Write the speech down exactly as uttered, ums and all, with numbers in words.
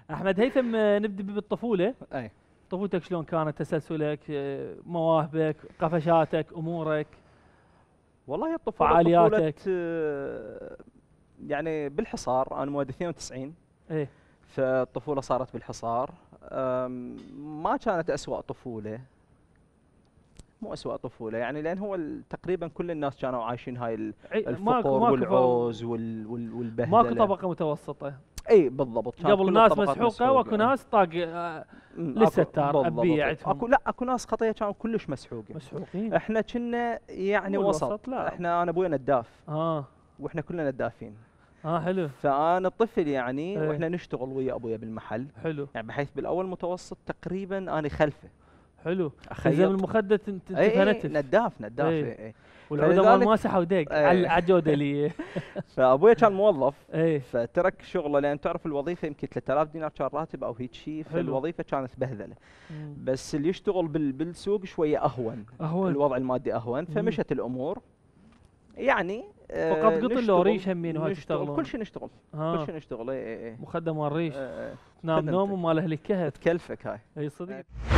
احمد هيثم، نبدا بالطفوله. اي طفولتك شلون كانت؟ تسلسلك، مواهبك، قفشاتك، امورك، والله الطفوله فعالياتك. طفوله يعني بالحصار. انا مواليد اثنين وتسعين. ايه فالطفوله صارت بالحصار. ما كانت اسوأ طفوله، مو أسوأ طفولة يعني، لأن هو تقريبا كل الناس كانوا عايشين هاي الفقر ماكو ماكو والعوز وال وال والبهدلة. ماكو طبقة متوسطة. اي بالضبط، كانت قبل كل ناس الطبقات مسحوقة واكو ناس طاق للستار ابيعتهم. اكو لا اكو ناس خطيه كانوا كلش مسحوقين. مسحوقين. احنا كنا يعني وسط, وسط. لا. احنا انا ابوي نداف. اه واحنا كلنا ندافين. اه حلو. فانا طفل يعني ايه. واحنا نشتغل ويا ابويا بالمحل. حلو. يعني بحيث بالاول متوسط تقريبا انا خلفه. حلو. اخيط زي المخدة انت اي نداف نداف. اي اي, اي. والعوده مال ماسحه ودق على الجوده لي. فابويا كان موظف. اي. فترك شغله، لان تعرف الوظيفه يمكن ثلاثة آلاف دينار كان راتب او هيك شيء. فالوظيفه كانت بهذله. بس اللي يشتغل بال بالسوق شويه اهون. اهون. الوضع المادي اهون. فمشت الامور يعني. فقط قطن لو ريش همين وهاي تشتغلون؟ كل شيء نشتغل. آه. كل شيء نشتغل. اي اي مخدم مال ريش. آه. تنام نوم ومال اهل الكهف. تكلفك هاي. اي صدق.